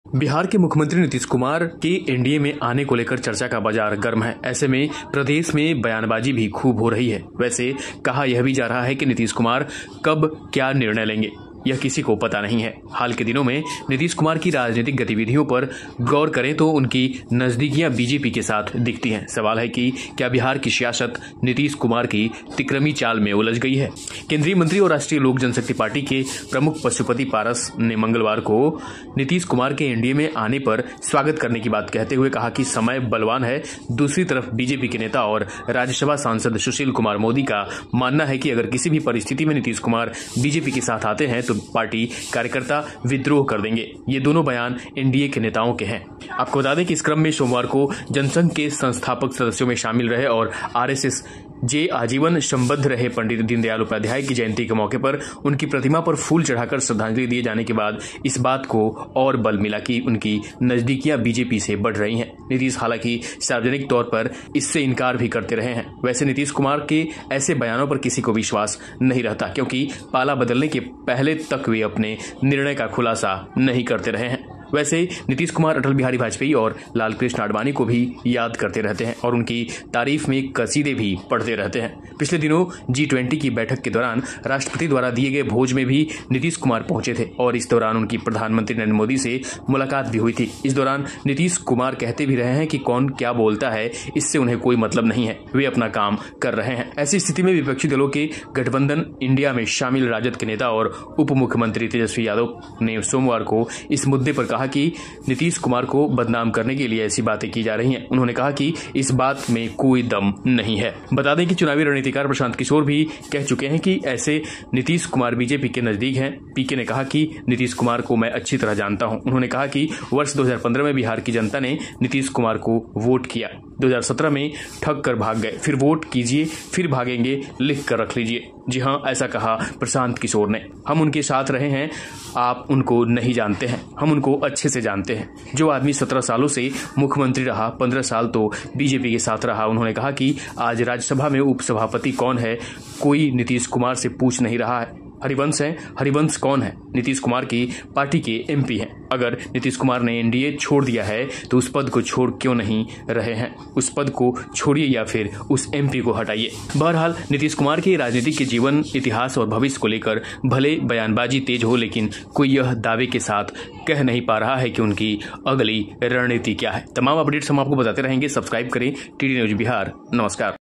बिहार के मुख्यमंत्री नीतीश कुमार के एनडीए में आने को लेकर चर्चा का बाजार गर्म है। ऐसे में प्रदेश में बयानबाजी भी खूब हो रही है। वैसे कहा यह भी जा रहा है कि नीतीश कुमार कब क्या निर्णय लेंगे यह किसी को पता नहीं है। हाल के दिनों में नीतीश कुमार की राजनीतिक गतिविधियों पर गौर करें तो उनकी नजदीकियां बीजेपी के साथ दिखती हैं। सवाल है कि क्या बिहार की सियासत नीतीश कुमार की तिक्रमी चाल में उलझ गई है। केंद्रीय मंत्री और राष्ट्रीय लोक जनशक्ति पार्टी के प्रमुख पशुपति पारस ने मंगलवार को नीतीश कुमार के एनडीए में आने पर स्वागत करने की बात कहते हुए कहा कि समय बलवान है। दूसरी तरफ बीजेपी के नेता और राज्यसभा सांसद सुशील कुमार मोदी का मानना है कि अगर किसी भी परिस्थिति में नीतीश कुमार बीजेपी के साथ आते हैं तो पार्टी कार्यकर्ता विद्रोह कर देंगे। ये दोनों बयान एनडीए के नेताओं के हैं। आपको बता दें कि इस क्रम में सोमवार को जनसंघ के संस्थापक सदस्यों में शामिल रहे और आरएसएस जे आजीवन संबद्ध रहे पंडित दीनदयाल उपाध्याय की जयंती के मौके पर उनकी प्रतिमा पर फूल चढ़ाकर श्रद्धांजलि दिए जाने के बाद इस बात को और बल मिला कि उनकी नजदीकियां बीजेपी से बढ़ रही हैं। नीतीश हालांकि सार्वजनिक तौर पर इससे इनकार भी करते रहे हैं। वैसे नीतीश कुमार के ऐसे बयानों पर किसी को विश्वास नहीं रहता, क्योंकि पाला बदलने के पहले तक वे अपने निर्णय का खुलासा नहीं करते रहे हैं। वैसे नीतीश कुमार अटल बिहारी वाजपेयी और लालकृष्ण आडवाणी को भी याद करते रहते हैं और उनकी तारीफ में कसीदे भी पढ़ते रहते हैं। पिछले दिनों G20 की बैठक के दौरान राष्ट्रपति द्वारा दिए गए भोज में भी नीतीश कुमार पहुंचे थे और इस दौरान उनकी प्रधानमंत्री नरेंद्र मोदी से मुलाकात भी हुई थी। इस दौरान नीतीश कुमार कहते भी रहे हैं कि कौन क्या बोलता है इससे उन्हें कोई मतलब नहीं है, वे अपना काम कर रहे हैं। ऐसी स्थिति में विपक्षी दलों के गठबंधन इंडिया में शामिल राजद के नेता और उप मुख्यमंत्री तेजस्वी यादव ने सोमवार को इस मुद्दे पर कहा कि नीतीश कुमार को बदनाम करने के लिए ऐसी बातें की जा रही हैं। उन्होंने कहा कि इस बात में कोई दम नहीं है। बता दें कि चुनावी रणनीतिकार प्रशांत किशोर भी कह चुके हैं कि ऐसे नीतीश कुमार बीजेपी के नजदीक हैं। पीके ने कहा कि नीतीश कुमार को मैं अच्छी तरह जानता हूं। उन्होंने कहा कि वर्ष 2015 में बिहार की जनता ने नीतीश कुमार को वोट किया, 2017 में ठग कर भाग गए, फिर वोट कीजिए फिर भागेंगे, लिख कर रख लीजिए। जी हां, ऐसा कहा प्रशांत किशोर ने। हम उनके साथ रहे हैं, आप उनको नहीं जानते हैं, हम उनको अच्छे से जानते हैं। जो आदमी 17 सालों से मुख्यमंत्री रहा, 15 साल तो बीजेपी के साथ रहा। उन्होंने कहा कि आज राज्यसभा में उपसभापति कौन है कोई नीतीश कुमार से पूछ नहीं रहा है। हरिवंश है, हरिवंश कौन है? नीतीश कुमार की पार्टी के एमपी हैं। अगर नीतीश कुमार ने एनडीए छोड़ दिया है तो उस पद को छोड़ क्यों नहीं रहे हैं? उस पद को छोड़िए या फिर उस एमपी को हटाइए। बहरहाल नीतीश कुमार के राजनीतिक के जीवन, इतिहास और भविष्य को लेकर भले बयानबाजी तेज हो, लेकिन कोई यह दावे के साथ कह नहीं पा रहा है कि उनकी अगली रणनीति क्या है। तमाम अपडेट्स हम आपको बताते रहेंगे। सब्सक्राइब करें टीडी न्यूज बिहार। नमस्कार।